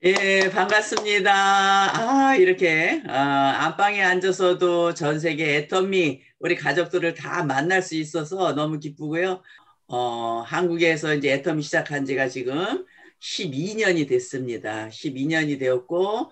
예, 반갑습니다. 이렇게, 안방에 앉아서도 전 세계 애터미, 우리 가족들을 다 만날 수 있어서 너무 기쁘고요. 한국에서 이제 애터미 시작한 지가 지금 12년이 됐습니다. 12년이 되었고,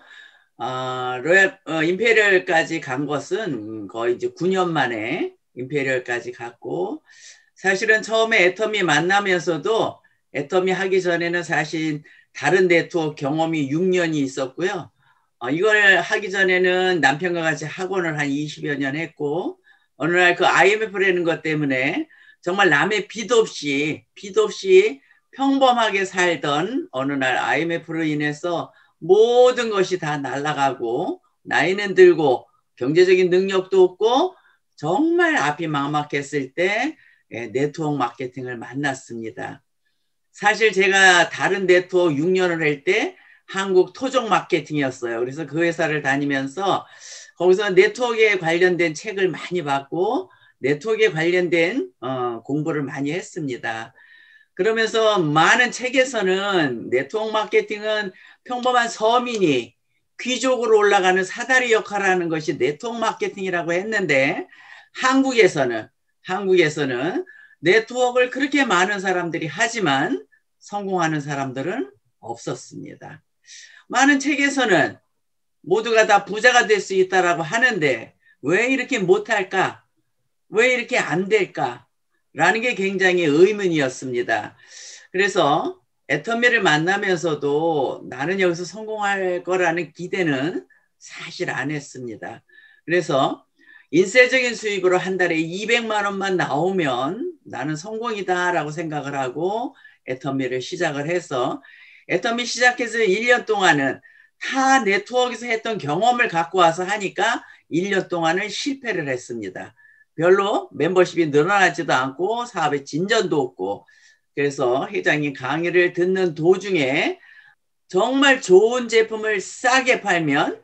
임페리얼까지 간 것은 거의 이제 9년 만에 임페리얼까지 갔고, 사실은 처음에 애터미 만나면서도 애터미 하기 전에는 사실 다른 네트워크 경험이 6년이 있었고요. 이걸 하기 전에는 남편과 같이 학원을 한 20여 년 했고, 어느 날 그 IMF라는 것 때문에 정말 남의 빚 없이 평범하게 살던 어느 날 IMF로 인해서 모든 것이 다 날아가고, 나이는 들고, 경제적인 능력도 없고, 정말 앞이 막막했을 때 네트워크 마케팅을 만났습니다. 사실 제가 다른 네트워크 6년을 할 때 한국 토종 마케팅이었어요. 그래서 그 회사를 다니면서 거기서 네트워크에 관련된 책을 많이 받고 네트워크에 관련된 공부를 많이 했습니다. 그러면서 많은 책에서는 네트워크 마케팅은 평범한 서민이 귀족으로 올라가는 사다리 역할을 하는 것이 네트워크 마케팅이라고 했는데 한국에서는 네트워크를 그렇게 많은 사람들이 하지만 성공하는 사람들은 없었습니다. 많은 책에서는 모두가 다 부자가 될 수 있다라고 하는데 왜 이렇게 못할까? 왜 이렇게 안 될까? 라는 게 굉장히 의문이었습니다. 그래서 애터미를 만나면서도 나는 여기서 성공할 거라는 기대는 사실 안 했습니다. 그래서 인쇄적인 수익으로 한 달에 200만 원만 나오면 나는 성공이다라고 생각을 하고 애터미를 시작을 해서 애터미 시작해서 1년 동안은 타 네트워크에서 했던 경험을 갖고 와서 하니까 1년 동안은 실패를 했습니다. 별로 멤버십이 늘어나지도 않고 사업에 진전도 없고, 그래서 회장님 강의를 듣는 도중에 정말 좋은 제품을 싸게 팔면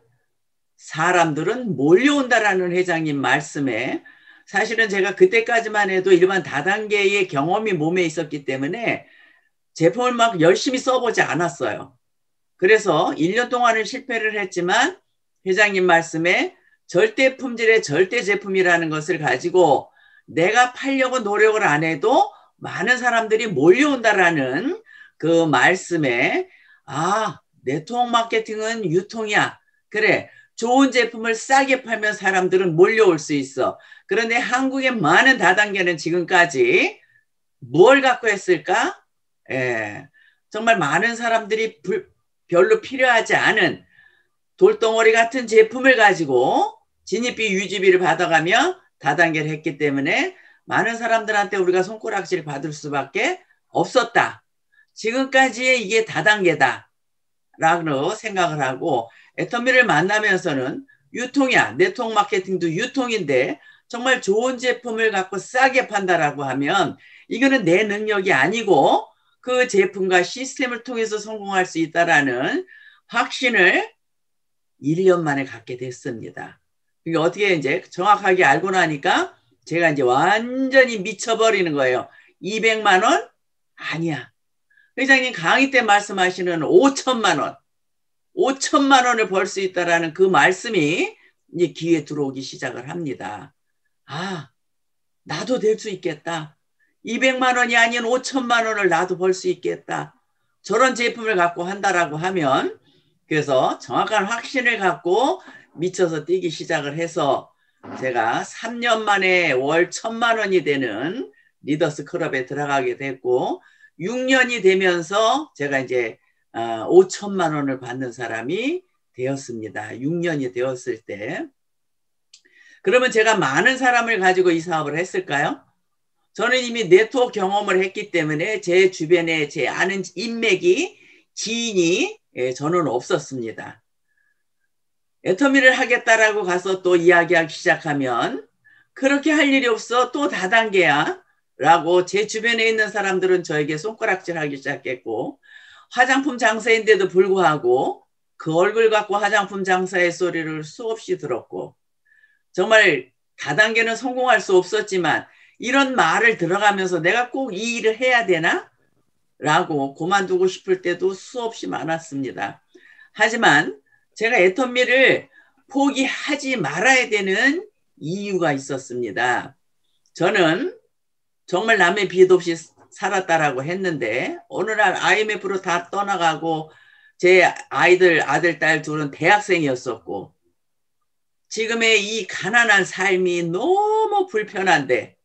사람들은 몰려온다라는 회장님 말씀에 사실은 제가 그때까지만 해도 일반 다단계의 경험이 몸에 있었기 때문에 제품을 막 열심히 써보지 않았어요. 그래서 1년 동안은 실패를 했지만 회장님 말씀에 절대 품질의 절대 제품이라는 것을 가지고 내가 팔려고 노력을 안 해도 많은 사람들이 몰려온다라는 그 말씀에 네트워크 마케팅은 유통이야. 그래, 좋은 제품을 싸게 팔면 사람들은 몰려올 수 있어. 그런데 한국의 많은 다단계는 지금까지 뭘 갖고 했을까? 예, 정말 많은 사람들이 별로 필요하지 않은 돌덩어리 같은 제품을 가지고 진입비 유지비를 받아가며 다단계를 했기 때문에 많은 사람들한테 우리가 손가락질 받을 수밖에 없었다. 지금까지의 이게 다단계다 라고 생각을 하고 애터미를 만나면서는 유통이야. 네트워크 마케팅도 유통인데 정말 좋은 제품을 갖고 싸게 판다라고 하면 이거는 내 능력이 아니고 그 제품과 시스템을 통해서 성공할 수 있다라는 확신을 1년 만에 갖게 됐습니다. 그러니까 어떻게 이제 정확하게 알고 나니까 제가 이제 완전히 미쳐버리는 거예요. 200만 원? 아니야. 회장님 강의 때 말씀하시는 5천만 원. 5천만 원을 벌 수 있다라는 그 말씀이 이제 귀에 들어오기 시작을 합니다. 나도 될 수 있겠다. 200만 원이 아닌 5천만 원을 나도 벌 수 있겠다. 저런 제품을 갖고 한다라고 하면 그래서 정확한 확신을 갖고 미쳐서 뛰기 시작을 해서 제가 3년 만에 월 1,000만 원이 되는 리더스 클럽에 들어가게 됐고 6년이 되면서 제가 이제 5천만 원을 받는 사람이 되었습니다. 6년이 되었을 때. 그러면 제가 많은 사람을 가지고 이 사업을 했을까요? 저는 이미 네트워크 경험을 했기 때문에 제 주변에 제 아는 인맥이 지인이 저는 없었습니다. 애터미를 하겠다라고 가서 또 이야기하기 시작하면 그렇게 할 일이 없어 또 다단계야 라고 제 주변에 있는 사람들은 저에게 손가락질하기 시작했고 화장품 장사인데도 불구하고 그 얼굴 갖고 화장품 장사의 소리를 수없이 들었고 정말 다단계는 성공할 수 없었지만 이런 말을 들어가면서 내가 꼭 이 일을 해야 되나? 라고 그만두고 싶을 때도 수없이 많았습니다. 하지만 제가 애터미를 포기하지 말아야 되는 이유가 있었습니다. 저는 정말 남의 빚 없이 살았다라고 했는데 어느 날 IMF로 다 떠나가고 제 아들, 딸 둘은 대학생이었었고 지금의 이 가난한 삶이 너무 불편한데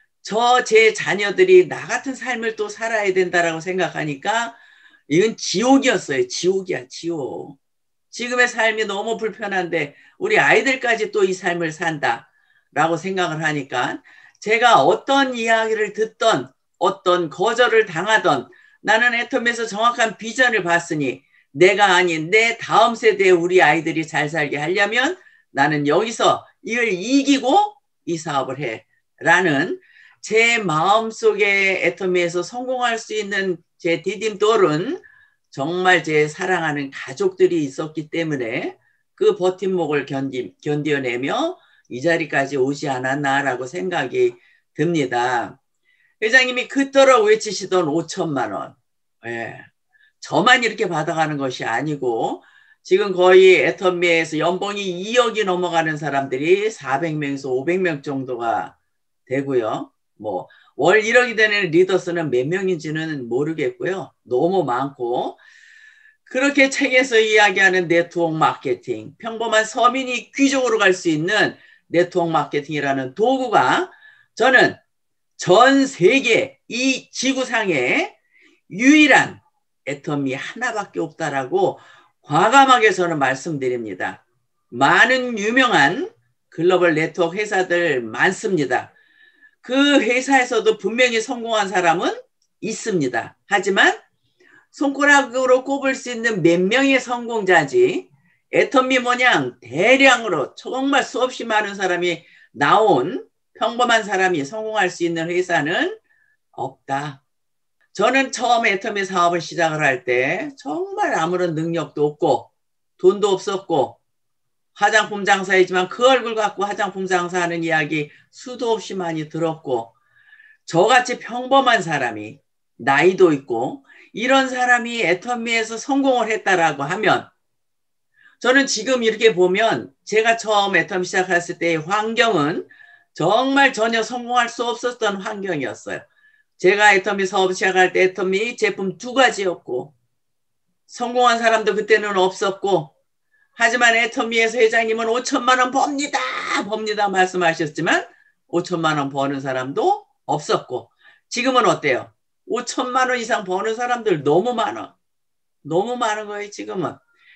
제 자녀들이 나 같은 삶을 또 살아야 된다라고 생각하니까 이건 지옥이었어요. 지옥이야, 지옥. 지금의 삶이 너무 불편한데 우리 아이들까지 또 이 삶을 산다라고 생각을 하니까 제가 어떤 이야기를 듣던 어떤 거절을 당하던 나는 애터미에서 정확한 비전을 봤으니 내가 아닌 내 다음 세대의 우리 아이들이 잘 살게 하려면 나는 여기서 이걸 이기고 이 사업을 해 라는 제 마음속에 애터미에서 성공할 수 있는 제 디딤돌은 정말 제 사랑하는 가족들이 있었기 때문에 그 버팀목을 견뎌내며 이 자리까지 오지 않았나라고 생각이 듭니다. 회장님이 그토록 외치시던 5천만 원. 예. 저만 이렇게 받아가는 것이 아니고 지금 거의 애터미에서 연봉이 2억이 넘어가는 사람들이 400명에서 500명 정도가 되고요. 뭐 월 1억이 되는 리더스는 몇 명인지는 모르겠고요. 너무 많고 그렇게 책에서 이야기하는 네트워크 마케팅, 평범한 서민이 귀족으로 갈 수 있는 네트워크 마케팅이라는 도구가 저는 전 세계 이 지구상에 유일한 애터미 하나밖에 없다라고 과감하게 저는 말씀드립니다. 많은 유명한 글로벌 네트워크 회사들 많습니다. 그 회사에서도 분명히 성공한 사람은 있습니다. 하지만 손가락으로 꼽을 수 있는 몇 명의 성공자지 애터미 모양 대량으로 정말 수없이 많은 사람이 나온 평범한 사람이 성공할 수 있는 회사는 없다. 저는 처음 애터미 사업을 시작을 할 때 정말 아무런 능력도 없고 돈도 없었고 화장품 장사이지만 그 얼굴 갖고 화장품 장사하는 이야기 수도 없이 많이 들었고 저같이 평범한 사람이 나이도 있고 이런 사람이 애터미에서 성공을 했다라고 하면 저는 지금 이렇게 보면 제가 처음 애터미 시작했을 때의 환경은 정말 전혀 성공할 수 없었던 환경이었어요. 제가 애터미 사업 시작할 때 애터미 제품 2가지였고 성공한 사람도 그때는 없었고 하지만 애터미에서 회장님은 5천만 원 법니다 말씀하셨지만 5천만 원 버는 사람도 없었고 지금은 어때요? 5천만 원 이상 버는 사람들 너무 많아. 너무 많은 거예요 지금은.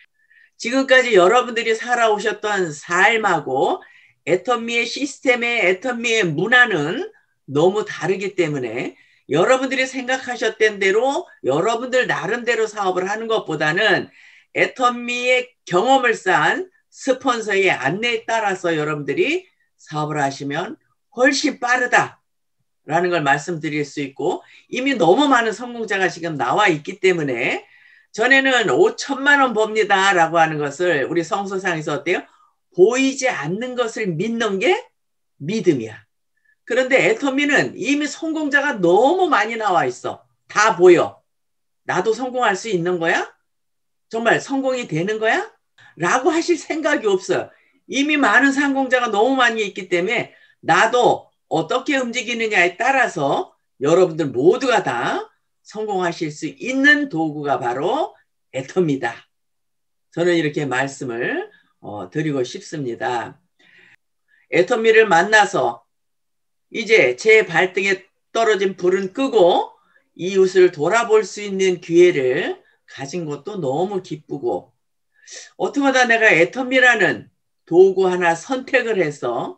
지금까지 여러분들이 살아오셨던 삶하고 애터미의 시스템의 애터미의 문화는 너무 다르기 때문에 여러분들이 생각하셨던 대로 여러분들 나름대로 사업을 하는 것보다는 애터미의 경험을 쌓은 스폰서의 안내에 따라서 여러분들이 사업을 하시면 훨씬 빠르다라는 걸 말씀드릴 수 있고 이미 너무 많은 성공자가 지금 나와 있기 때문에 전에는 5천만 원 법니다 라고 하는 것을 우리 성서상에서 어때요? 보이지 않는 것을 믿는 게 믿음이야. 그런데 애터미는 이미 성공자가 너무 많이 나와 있어. 다 보여. 나도 성공할 수 있는 거야? 정말 성공이 되는 거야? 라고 하실 생각이 없어요. 이미 많은 성공자가 너무 많이 있기 때문에 나도 어떻게 움직이느냐에 따라서 여러분들 모두가 다 성공하실 수 있는 도구가 바로 애터미다. 저는 이렇게 말씀을 드리고 싶습니다. 애터미를 만나서 이제 제 발등에 떨어진 불은 끄고 이웃을 돌아볼 수 있는 기회를 가진 것도 너무 기쁘고 어떻게 하다 내가 애터미라는 도구 하나 선택을 해서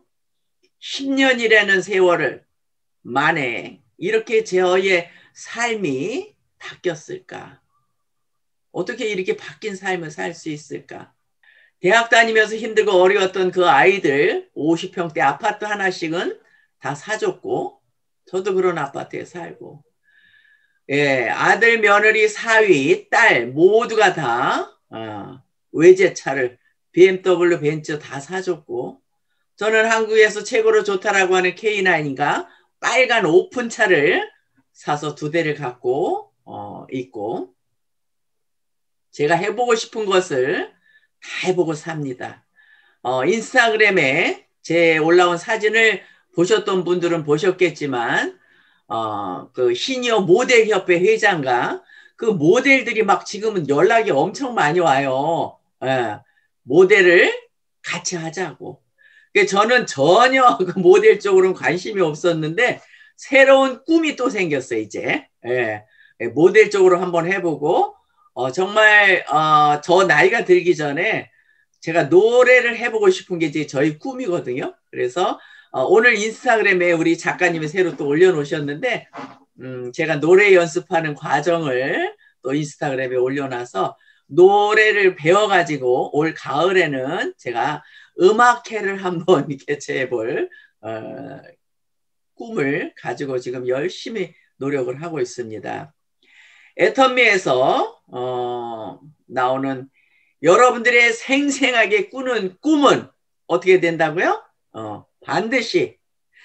10년이라는 세월을 만에 이렇게 저의 삶이 바뀌었을까? 어떻게 이렇게 바뀐 삶을 살 수 있을까? 대학 다니면서 힘들고 어려웠던 그 아이들 50평대 아파트 하나씩은 다 사줬고 저도 그런 아파트에 살고 예, 아들, 며느리, 사위, 딸 모두가 다 외제차를 BMW, 벤츠 다 사줬고 저는 한국에서 최고로 좋다라고 하는 K9인가 빨간 오픈차를 사서 2대를 갖고 있고 제가 해보고 싶은 것을 다 해보고 삽니다. 인스타그램에 제 올라온 사진을 보셨던 분들은 보셨겠지만, 그 시니어 모델 협회 회장과 그 모델들이 막 지금은 연락이 엄청 많이 와요. 예, 모델을 같이 하자고. 저는 전혀 그 모델 쪽으로는 관심이 없었는데 새로운 꿈이 또 생겼어요, 이제. 예, 모델 쪽으로 한번 해보고, 정말, 저 나이가 들기 전에 제가 노래를 해보고 싶은 게 이제 저희 꿈이거든요. 그래서 오늘 인스타그램에 우리 작가님이 새로 또 올려놓으셨는데, 제가 노래 연습하는 과정을 또 인스타그램에 올려놔서 노래를 배워가지고 올 가을에는 제가 음악회를 한번 개최해볼 꿈을 가지고 지금 열심히 노력을 하고 있습니다. 애터미에서 나오는 여러분들의 생생하게 꾸는 꿈은 어떻게 된다고요? 반드시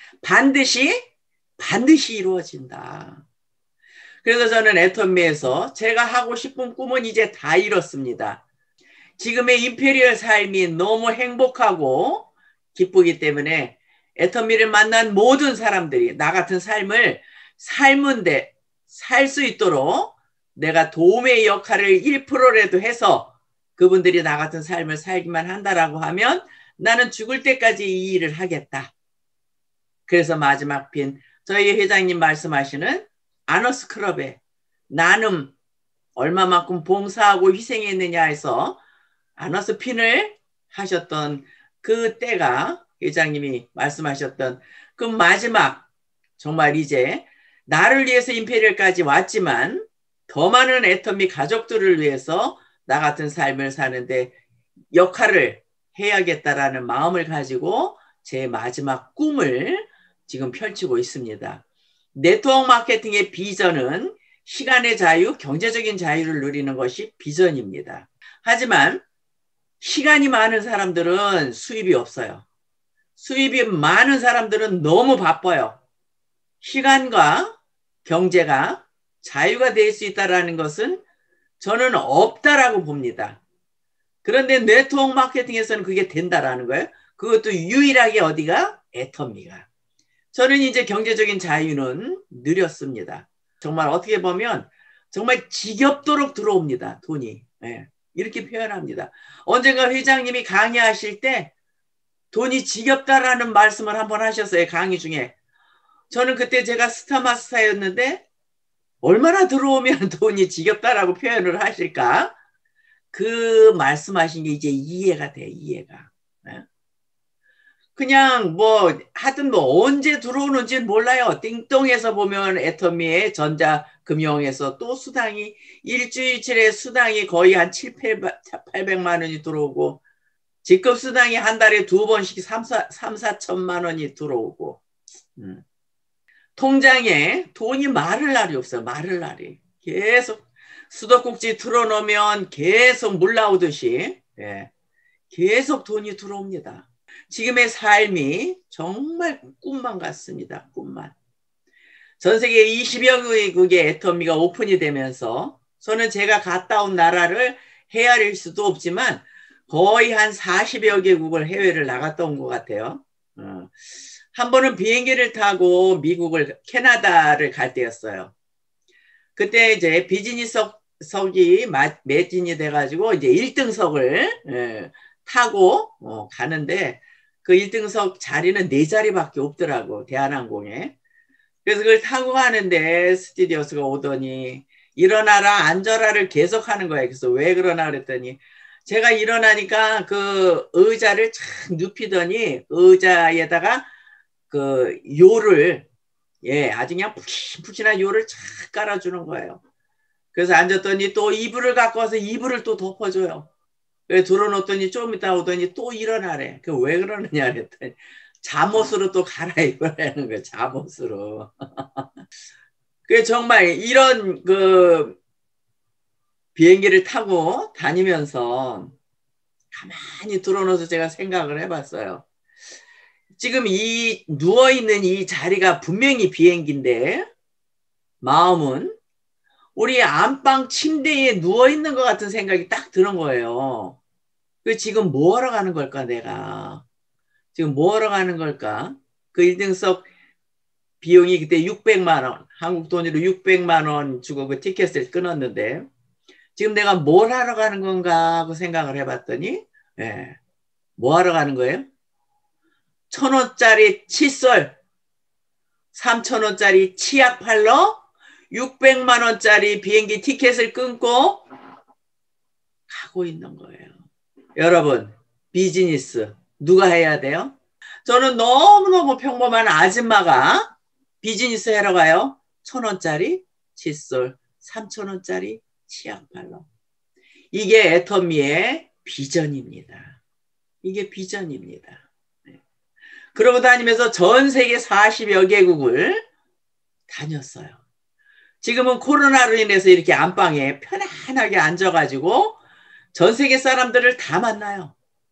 이루어진다. 그래서 저는 애터미에서 제가 하고 싶은 꿈은 이제 다 이뤘습니다. 지금의 임페리얼 삶이 너무 행복하고 기쁘기 때문에 애터미를 만난 모든 사람들이 나 같은 삶을 삶은데 살 수 있도록 내가 도움의 역할을 1%라도 해서 그분들이 나 같은 삶을 살기만 한다라고 하면 나는 죽을 때까지 이 일을 하겠다. 그래서 마지막 핀 저희 회장님 말씀하시는 아너스 클럽에 나는 얼마만큼 봉사하고 희생했느냐 해서 아너스 핀을 하셨던 그 때가 회장님이 말씀하셨던 그 마지막 정말 이제 나를 위해서 임페리얼까지 왔지만 더 많은 애터미 가족들을 위해서 나 같은 삶을 사는데 역할을 해야겠다라는 마음을 가지고 제 마지막 꿈을 지금 펼치고 있습니다. 네트워크 마케팅의 비전은 시간의 자유, 경제적인 자유를 누리는 것이 비전입니다. 하지만 시간이 많은 사람들은 수입이 없어요. 수입이 많은 사람들은 너무 바빠요. 시간과 경제가 자유가 될 수 있다는 것은 저는 없다라고 봅니다. 그런데 네트워크 마케팅에서는 그게 된다라는 거예요. 그것도 유일하게 어디가? 애터미가. 저는 이제 경제적인 자유는 누렸습니다. 정말 어떻게 보면 정말 지겹도록 들어옵니다. 돈이. 네. 이렇게 표현합니다. 언젠가 회장님이 강의하실 때 돈이 지겹다라는 말씀을 한번 하셨어요. 강의 중에. 저는 그때 제가 스타마스터였는데 얼마나 들어오면 돈이 지겹다라고 표현을 하실까? 그 말씀하신 게 이제 이해가 돼, 이해가. 그냥 뭐 하여튼 뭐 언제 들어오는지 몰라요. 띵똥에서 보면 애터미의 전자금융에서 또 수당이 일주일치의 수당이 거의 한 800만 원이 들어오고 직급 수당이 한 달에 2번씩 4천만 원이 들어오고 통장에 돈이 마를 날이 없어요. 마를 날이. 계속 수도꼭지 틀어놓으면 계속 물 나오듯이 계속 돈이 들어옵니다. 지금의 삶이 정말 꿈만 같습니다. 꿈만. 전 세계 20여 개국의 애터미가 오픈이 되면서 저는 제가 갔다 온 나라를 헤아릴 수도 없지만 거의 한 40여 개국을 해외를 나갔다 온 것 같아요. 한 번은 비행기를 타고 캐나다를 갈 때였어요. 그때 이제 비즈니스석이 매진이 돼가지고 이제 1등석을 타고 가는데 그 1등석 자리는 4자리밖에 없더라고, 대한항공에. 그래서 그걸 타고 가는데 스튜디오스가 오더니 일어나라 앉아라를 계속 하는 거예요. 그래서 왜 그러나 그랬더니 제가 일어나니까 그 의자를 착 눕히더니 의자에다가 그 요를 아주 그냥 푹신푹신한 요를 착 깔아주는 거예요. 그래서 앉았더니 또 이불을 갖고 와서 이불을 또 덮어줘요. 들어놓더니 좀 이따 오더니 또 일어나래. 그 왜 그러느냐 그랬더니 잠옷으로 또 갈아입으라는 거예요. 잠옷으로. 그 정말 이런 그 비행기를 타고 다니면서 가만히 들어놓아서 제가 생각을 해봤어요. 지금 이 누워있는 이 자리가 분명히 비행기인데 마음은 우리 안방 침대에 누워있는 것 같은 생각이 딱 드는 거예요. 그 지금 뭐 하러 가는 걸까, 내가? 지금 뭐 하러 가는 걸까? 그 1등석 비용이 그때 600만 원, 한국 돈으로 600만 원 주고 그 티켓을 끊었는데, 지금 내가 뭘 하러 가는 건가 하고 생각을 해봤더니, 예, 뭐 하러 가는 거예요? 1,000원짜리 칫솔, 3,000원짜리 치약 팔러 600만 원짜리 비행기 티켓을 끊고 가고 있는 거예요. 여러분, 비즈니스 누가 해야 돼요? 저는 너무너무 평범한 아줌마가 비즈니스 하러 가요. 1,000원짜리 칫솔, 3,000원짜리 치약 팔러. 이게 애터미의 비전입니다. 이게 비전입니다. 그러고 다니면서 전 세계 40여 개국을 다녔어요. 지금은 코로나로 인해서 이렇게 안방에 편안하게 앉아가지고 전 세계 사람들을 다 만나요.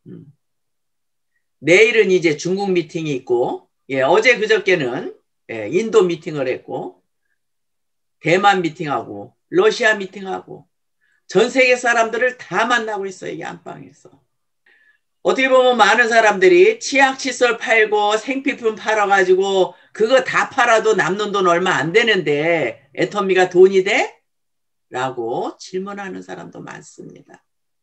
내일은 이제 중국 미팅이 있고, 예, 어제 그저께는 예, 인도 미팅을 했고, 대만 미팅하고, 러시아 미팅하고, 전 세계 사람들을 다 만나고 있어요, 이 안방에서. 어떻게 보면 많은 사람들이 치약 칫솔 팔고 생필품 팔아가지고 그거 다 팔아도 남는 돈 얼마 안 되는데 애터미가 돈이 돼? 라고 질문하는 사람도 많습니다.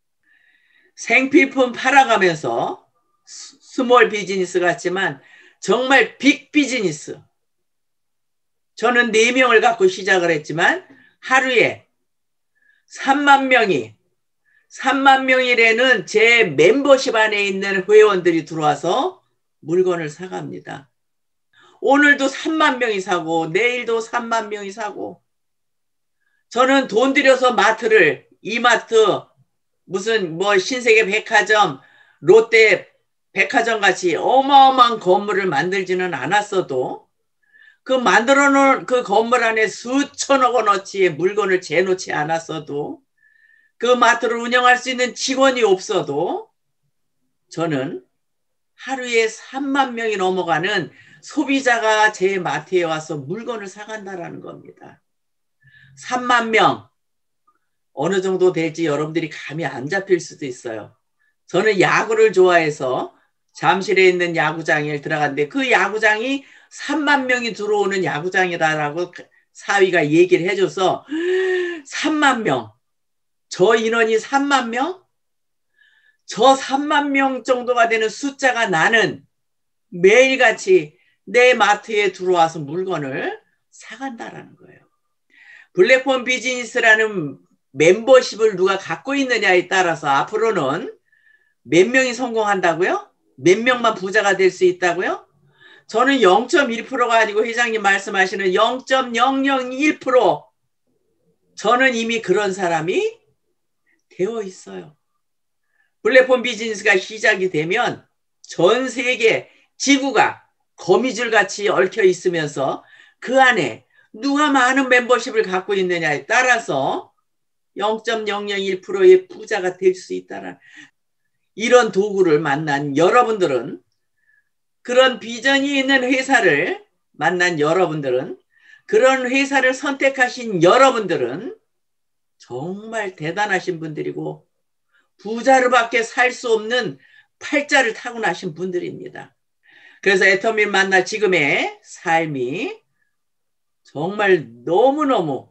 생필품 팔아가면서 스몰 비즈니스 같지만 정말 빅 비즈니스. 저는 4명을 갖고 시작을 했지만 하루에 3만 명이라는 제 멤버십 안에 있는 회원들이 들어와서 물건을 사갑니다. 오늘도 3만 명이 사고 내일도 3만 명이 사고 저는 돈 들여서 마트를 이마트 무슨 뭐 신세계 백화점 롯데 백화점 같이 어마어마한 건물을 만들지는 않았어도 그 만들어 놓은 그 건물 안에 수천억 원어치의 물건을 재놓지 않았어도 그 마트를 운영할 수 있는 직원이 없어도 저는 하루에 3만 명이 넘어가는 소비자가 제 마트에 와서 물건을 사간다라는 겁니다. 3만 명 어느 정도 될지 여러분들이 감이 안 잡힐 수도 있어요. 저는 야구를 좋아해서 잠실에 있는 야구장에 들어갔는데 그 야구장이 3만 명이 들어오는 야구장이다라고 사위가 얘기를 해줘서 3만 명, 저 인원이 3만 명? 저 3만 명 정도가 되는 숫자가 나는 매일같이 내 마트에 들어와서 물건을 사간다라는 거예요. 블랙폰 비즈니스라는 멤버십을 누가 갖고 있느냐에 따라서 앞으로는 몇 명이 성공한다고요? 몇 명만 부자가 될 수 있다고요? 저는 0.1%가 아니고 회장님 말씀하시는 0.001% 저는 이미 그런 사람이 되어 있어요. 플랫폼 비즈니스가 시작이 되면 전 세계 지구가 거미줄같이 얽혀 있으면서 그 안에 누가 많은 멤버십을 갖고 있느냐에 따라서 0.001%의 부자가 될 수 있다는 이런 도구를 만난 여러분들은 그런 비전이 있는 회사를 만난 여러분들은 그런 회사를 선택하신 여러분들은 정말 대단하신 분들이고 부자로밖에 살 수 없는 팔자를 타고나신 분들입니다. 그래서 애터미를 만나 지금의 삶이 정말 너무너무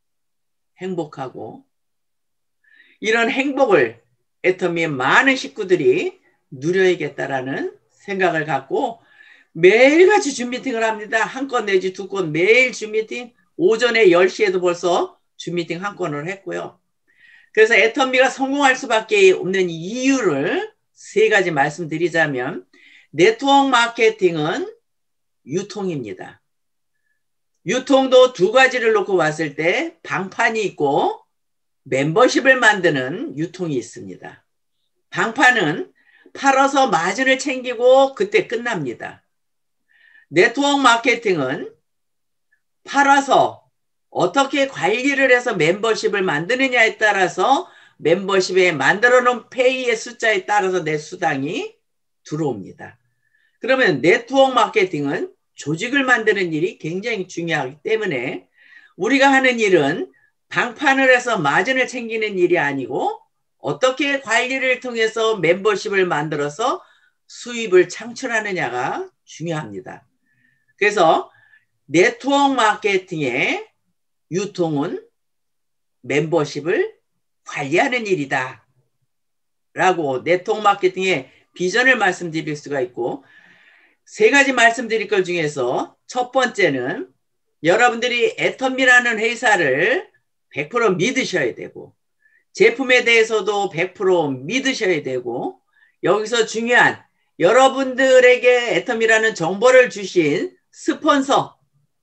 행복하고 이런 행복을 애터미의 많은 식구들이 누려야겠다라는 생각을 갖고 매일같이 줌미팅을 합니다. 한 건 내지 두 건 매일 줌미팅 오전에 10시에도 벌써 줌미팅 한 건을 했고요. 그래서 애터미가 성공할 수밖에 없는 이유를 3가지 말씀드리자면 네트워크 마케팅은 유통입니다. 유통도 2가지를 놓고 봤을 때 방판이 있고 멤버십을 만드는 유통이 있습니다. 방판은 팔아서 마진을 챙기고 그때 끝납니다. 네트워크 마케팅은 팔아서 어떻게 관리를 해서 멤버십을 만드느냐에 따라서 멤버십에 만들어 놓은 페이의 숫자에 따라서 내 수당이 들어옵니다. 그러면 네트워크 마케팅은 조직을 만드는 일이 굉장히 중요하기 때문에 우리가 하는 일은 방판을 해서 마진을 챙기는 일이 아니고 어떻게 관리를 통해서 멤버십을 만들어서 수입을 창출하느냐가 중요합니다. 그래서 네트워크 마케팅의 유통은 멤버십을 관리하는 일이다 라고 네트워크 마케팅의 비전을 말씀드릴 수가 있고, 세 가지 말씀드릴 것 중에서 첫 번째는 여러분들이 애텀이라는 회사를 100% 믿으셔야 되고, 제품에 대해서도 100% 믿으셔야 되고, 여기서 중요한 여러분들에게 애텀이라는 정보를 주신 스폰서,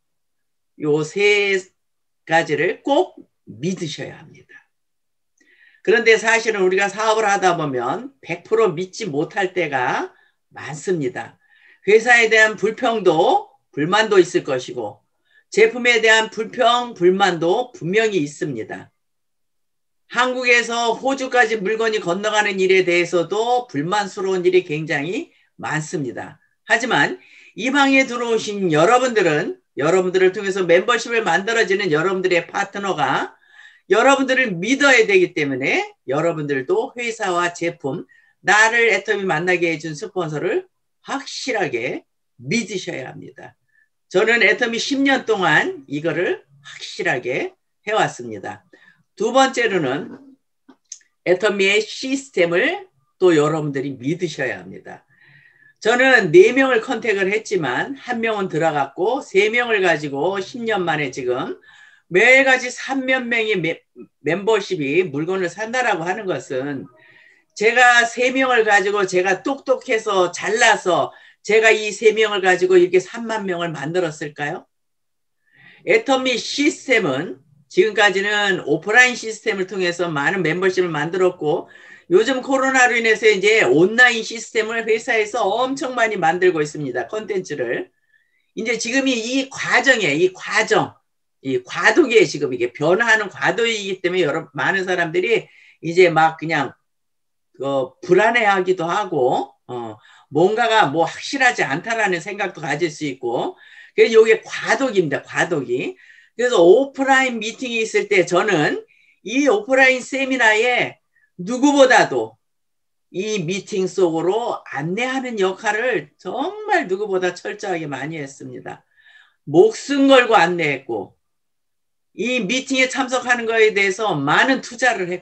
요 세 가지를 꼭 믿으셔야 합니다. 그런데 사실은 우리가 사업을 하다 보면 100% 믿지 못할 때가 많습니다. 회사에 대한 불평도, 불만도 있을 것이고, 제품에 대한 불평, 불만도 분명히 있습니다. 한국에서 호주까지 물건이 건너가는 일에 대해서도 불만스러운 일이 굉장히 많습니다. 하지만 이 방에 들어오신 여러분들은 여러분들을 통해서 멤버십을 만들어지는 여러분들의 파트너가 여러분들을 믿어야 되기 때문에 여러분들도 회사와 제품, 나를 애터미 만나게 해준 스폰서를 확실하게 믿으셔야 합니다. 저는 애터미 10년 동안 이거를 확실하게 해왔습니다. 두 번째로는 애터미의 시스템을 또 여러분들이 믿으셔야 합니다. 저는 4명을 컨택을 했지만 1명은 들어갔고 3명을 가지고 10년 만에 지금 매일같이 3만 명의 멤버십이 물건을 산다라고 하는 것은, 제가 3명을 가지고 제가 똑똑해서 잘나서 제가 이 3명을 가지고 이렇게 3만 명을 만들었을까요? 애터미 시스템은 지금까지는 오프라인 시스템을 통해서 많은 멤버십을 만들었고, 요즘 코로나로 인해서 이제 온라인 시스템을 회사에서 엄청 많이 만들고 있습니다. 컨텐츠를. 이제 지금이 이 과도기에 지금 이게 변화하는 과도이기 때문에 많은 사람들이 이제 막 그냥 불안해하기도 하고, 뭔가가 뭐 확실하지 않다라는 생각도 가질 수 있고, 그래서 이게 과도기입니다. 과도기. 그래서 오프라인 미팅이 있을 때 저는 이 오프라인 세미나에 누구보다도 이 미팅 속으로 안내하는 역할을 정말 누구보다 철저하게 많이 했습니다. 목숨 걸고 안내했고, 이 미팅에 참석하는 것에 대해서 많은 투자를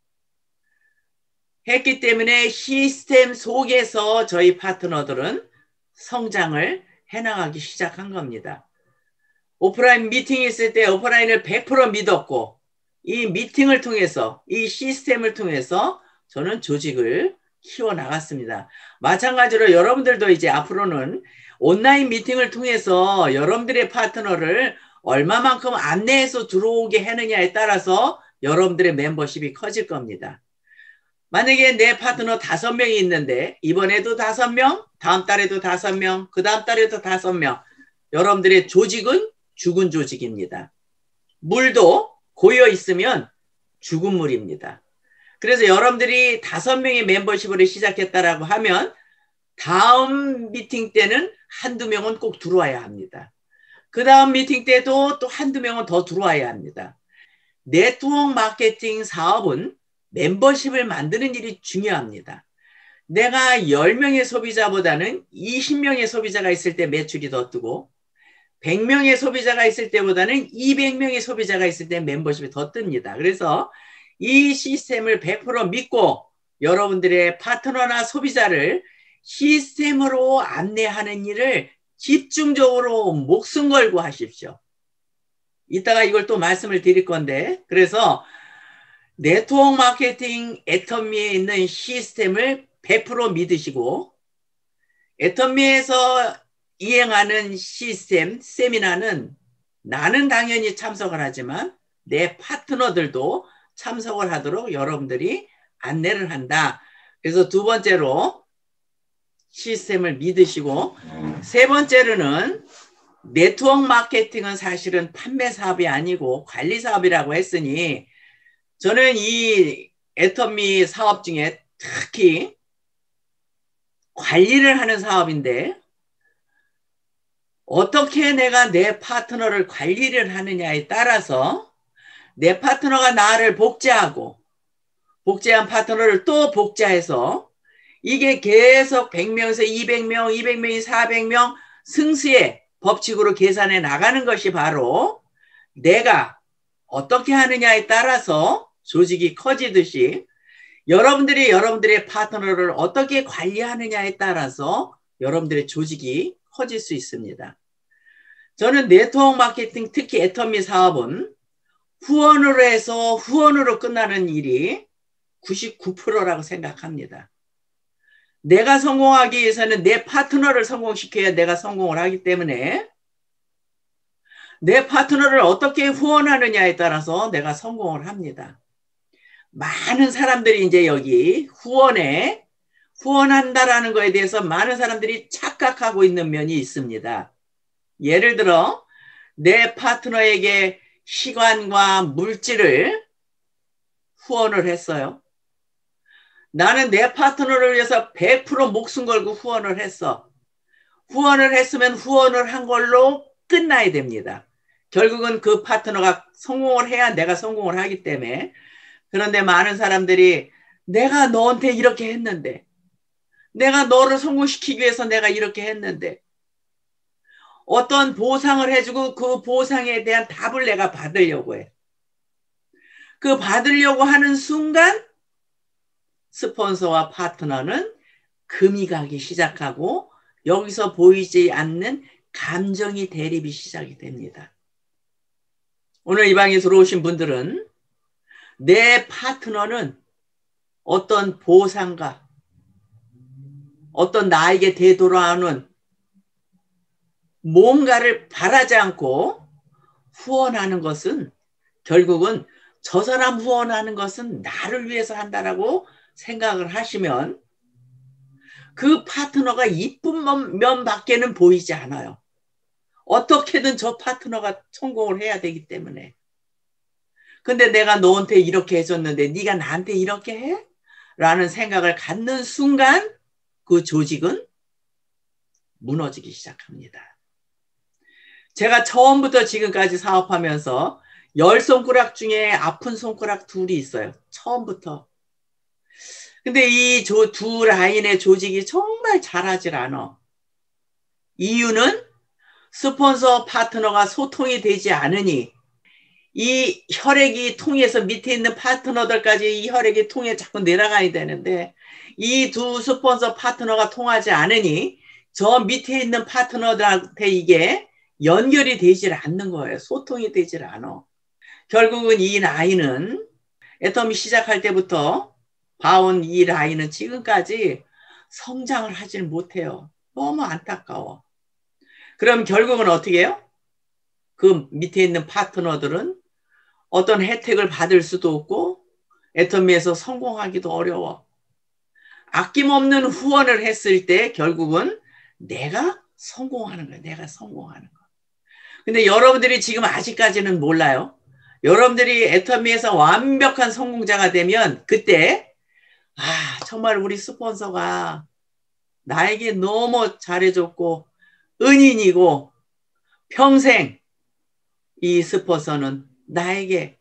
했기 때문에 시스템 속에서 저희 파트너들은 성장을 해나가기 시작한 겁니다. 오프라인 미팅이 있을 때 오프라인을 100% 믿었고, 이 미팅을 통해서, 이 시스템을 통해서 저는 조직을 키워나갔습니다. 마찬가지로 여러분들도 이제 앞으로는 온라인 미팅을 통해서 여러분들의 파트너를 얼마만큼 안내해서 들어오게 하느냐에 따라서 여러분들의 멤버십이 커질 겁니다. 만약에 내 파트너 5명이 있는데 이번에도 5명, 다음 달에도 5명, 그 다음 달에도 5명, 여러분들의 조직은 죽은 조직입니다. 물도 고여 있으면 죽은 물입니다. 그래서 여러분들이 5명의 멤버십을 시작했다라고 하면 다음 미팅 때는 한두 명은 꼭 들어와야 합니다. 그 다음 미팅 때도 또 한두 명은 더 들어와야 합니다. 네트워크 마케팅 사업은 멤버십을 만드는 일이 중요합니다. 내가 10명의 소비자보다는 20명의 소비자가 있을 때 매출이 더 뜨고, 100명의 소비자가 있을 때보다는 200명의 소비자가 있을 때 멤버십이 더 뜹니다. 그래서 이 시스템을 100% 믿고 여러분들의 파트너나 소비자를 시스템으로 안내하는 일을 집중적으로 목숨 걸고 하십시오. 이따가 이걸 또 말씀을 드릴 건데, 그래서 네트워크 마케팅 애터미에 있는 시스템을 100% 믿으시고, 애터미에서 이행하는 시스템 세미나는 나는 당연히 참석을 하지만 내 파트너들도 참석을 하도록 여러분들이 안내를 한다. 그래서 두 번째로 시스템을 믿으시고, 세 번째로는 네트워크 마케팅은 사실은 판매 사업이 아니고 관리 사업이라고 했으니, 저는 이 애터미 사업 중에 특히 관리를 하는 사업인데, 어떻게 내가 내 파트너를 관리를 하느냐에 따라서 내 파트너가 나를 복제하고 복제한 파트너를 또 복제해서 이게 계속 100명에서 200명, 200명이 400명 승수의 법칙으로 계산해 나가는 것이 바로 내가 어떻게 하느냐에 따라서 조직이 커지듯이 여러분들이 여러분들의 파트너를 어떻게 관리하느냐에 따라서 여러분들의 조직이 커질 수 있습니다. 저는 네트워크 마케팅, 특히 애터미 사업은 후원으로 해서 후원으로 끝나는 일이 99%라고 생각합니다. 내가 성공하기 위해서는 내 파트너를 성공시켜야 내가 성공을 하기 때문에 내 파트너를 어떻게 후원하느냐에 따라서 내가 성공을 합니다. 많은 사람들이 이제 여기 후원한다라는 거에 대해서 많은 사람들이 착각하고 있는 면이 있습니다. 예를 들어 내 파트너에게 시간과 물질을 후원을 했어요. 나는 내 파트너를 위해서 100% 목숨 걸고 후원을 했어. 후원을 했으면 후원을 한 걸로 끝나야 됩니다. 결국은 그 파트너가 성공을 해야 내가 성공을 하기 때문에. 그런데 많은 사람들이 내가 너한테 이렇게 했는데, 내가 너를 성공시키기 위해서 내가 이렇게 했는데, 어떤 보상을 해주고 그 보상에 대한 답을 내가 받으려고 해. 그 받으려고 하는 순간 스폰서와 파트너는 금이 가기 시작하고 여기서 보이지 않는 감정이 대립이 시작이 됩니다. 오늘 이 방에 들어오신 분들은 내 파트너는 어떤 보상과 어떤 나에게 되돌아오는 뭔가를 바라지 않고 후원하는 것은 결국은 저 사람 후원하는 것은 나를 위해서 한다라고 생각을 하시면 그 파트너가 이쁜 면밖에는 보이지 않아요. 어떻게든 저 파트너가 성공을 해야 되기 때문에. 근데 내가 너한테 이렇게 해줬는데 네가 나한테 이렇게 해? 라는 생각을 갖는 순간 그 조직은 무너지기 시작합니다. 제가 처음부터 지금까지 사업하면서 10손가락 중에 아픈 손가락 둘이 있어요. 처음부터. 근데 이 두 라인의 조직이 정말 잘하질 않아. 이유는 스폰서 파트너가 소통이 되지 않으니 이 혈액이 통해서 밑에 있는 파트너들까지 이 혈액이 통해 자꾸 내려가야 되는데 이 두 스폰서 파트너가 통하지 않으니 저 밑에 있는 파트너들한테 이게 연결이 되질 않는 거예요. 소통이 되질 않아. 결국은 이 라인은 애터미 시작할 때부터 봐온 이 라인은 지금까지 성장을 하질 못해요. 너무 안타까워. 그럼 결국은 어떻게 해요? 그 밑에 있는 파트너들은 어떤 혜택을 받을 수도 없고 애터미에서 성공하기도 어려워. 아낌없는 후원을 했을 때 결국은 내가 성공하는 거야. 내가 성공하는 거. 근데 여러분들이 지금 아직까지는 몰라요. 여러분들이 애터미에서 완벽한 성공자가 되면 그때 정말 우리 스폰서가 나에게 너무 잘해줬고 은인이고 평생 이 스폰서는 나에게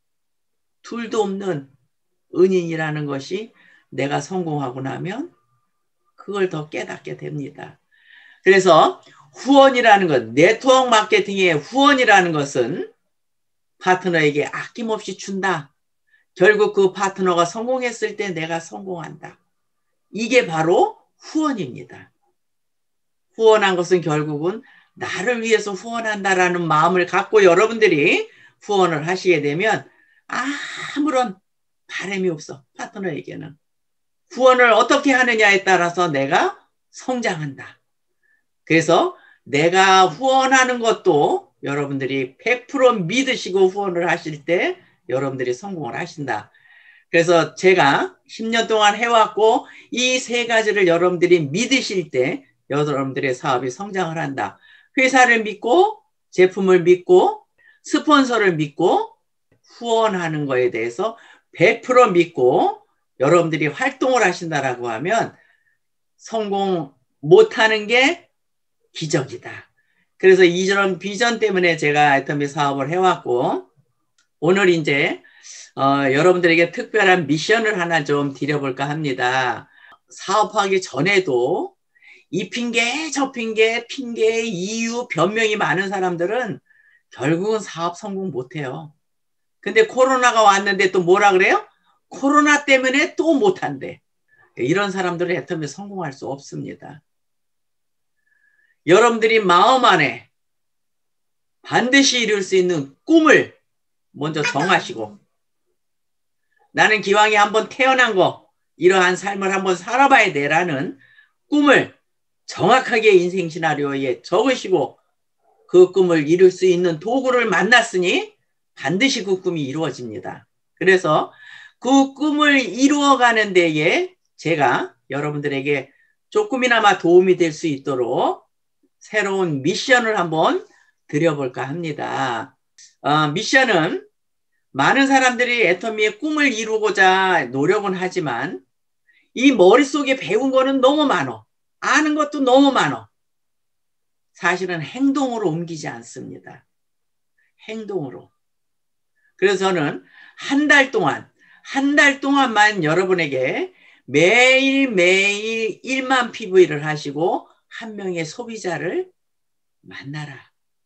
둘도 없는 은인이라는 것이 내가 성공하고 나면 그걸 더 깨닫게 됩니다. 그래서 후원이라는 것, 네트워크 마케팅의 후원이라는 것은 파트너에게 아낌없이 준다. 결국 그 파트너가 성공했을 때 내가 성공한다. 이게 바로 후원입니다. 후원한 것은 결국은 나를 위해서 후원한다라는 마음을 갖고 여러분들이 후원을 하시게 되면 아무런 바람이 없어. 파트너에게는. 후원을 어떻게 하느냐에 따라서 내가 성장한다. 그래서 내가 후원하는 것도 여러분들이 100% 믿으시고 후원을 하실 때 여러분들이 성공을 하신다. 그래서 제가 10년 동안 해왔고 이 세 가지를 여러분들이 믿으실 때 여러분들의 사업이 성장을 한다. 회사를 믿고 제품을 믿고 스폰서를 믿고 후원하는 거에 대해서 100% 믿고 여러분들이 활동을 하신다라고 하면 성공 못하는 게 기적이다. 그래서 이런 비전 때문에 제가 애터미 사업을 해왔고 오늘 이제 여러분들에게 특별한 미션을 하나 좀 드려볼까 합니다. 사업하기 전에도 이 핑계 저 핑계 이유 변명이 많은 사람들은 결국은 사업 성공 못해요. 근데 코로나가 왔는데 또 뭐라 그래요? 코로나 때문에 또 못한대. 이런 사람들은 애터미에 성공할 수 없습니다. 여러분들이 마음 안에 반드시 이룰 수 있는 꿈을 먼저 정하시고, 나는 기왕에 한번 태어난 거 이러한 삶을 한번 살아봐야 돼라는 꿈을 정확하게 인생 시나리오에 적으시고, 그 꿈을 이룰 수 있는 도구를 만났으니 반드시 그 꿈이 이루어집니다. 그래서 그 꿈을 이루어가는 데에 제가 여러분들에게 조금이나마 도움이 될 수 있도록 새로운 미션을 한번 드려볼까 합니다. 미션은 많은 사람들이 애터미의 꿈을 이루고자 노력은 하지만 이 머릿속에 배운 거는 너무 많어. 아는 것도 너무 많어. 사실은 행동으로 옮기지 않습니다. 행동으로. 그래서 저는 한 달 동안만 여러분에게 매일매일 1만 PV를 하시고 한 명의 소비자를 만나라.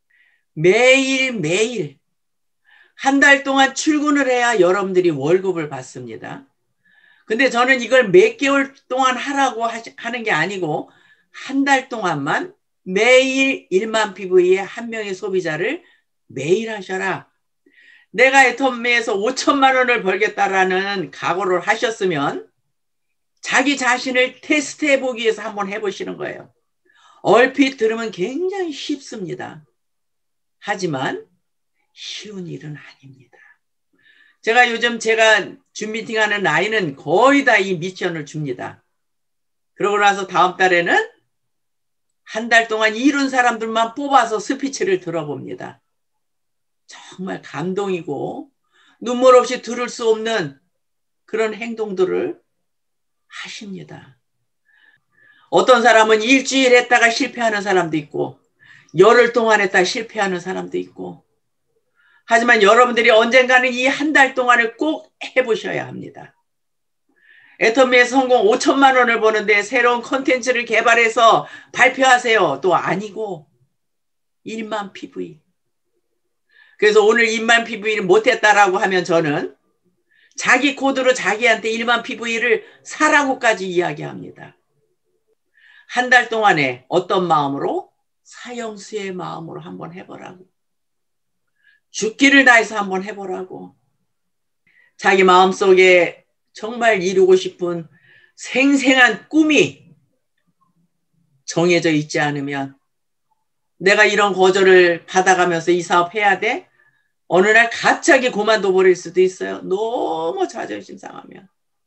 매일매일 한 달 동안 출근을 해야 여러분들이 월급을 받습니다. 근데 저는 이걸 몇 개월 동안 하라고 하는 게 아니고 한 달 동안만 매일 1만 PV의 한 명의 소비자를 매일 하셔라. 내가 애터미에서 5천만 원을 벌겠다라는 각오를 하셨으면 자기 자신을 테스트해 보기 위해서 한번 해보시는 거예요. 얼핏 들으면 굉장히 쉽습니다. 하지만 쉬운 일은 아닙니다. 제가 요즘 줌 미팅하는 아이는 거의 다 이 미션을 줍니다. 그러고 나서 다음 달에는 한 달 동안 이룬 사람들만 뽑아서 스피치를 들어봅니다. 정말 감동이고 눈물 없이 들을 수 없는 그런 행동들을 하십니다. 어떤 사람은 일주일 했다가 실패하는 사람도 있고 열흘 동안 했다가 실패하는 사람도 있고, 하지만 여러분들이 언젠가는 이 한 달 동안을 꼭 해보셔야 합니다. 애터미의 성공 5천만 원을 버는데 새로운 콘텐츠를 개발해서 발표하세요. 또 아니고 1만 PV. 그래서 오늘 1만 PV를 못했다라고 하면 저는 자기 코드로 자기한테 1만 PV를 사라고까지 이야기합니다. 한 달 동안에 어떤 마음으로? 사형수의 마음으로 한번 해보라고. 죽기를 다해서 한번 해보라고. 자기 마음속에 정말 이루고 싶은 생생한 꿈이 정해져 있지 않으면, 내가 이런 거절을 받아가면서 이 사업 해야 돼? 어느 날 갑자기 그만둬 버릴 수도 있어요. 너무 자존심 상하면.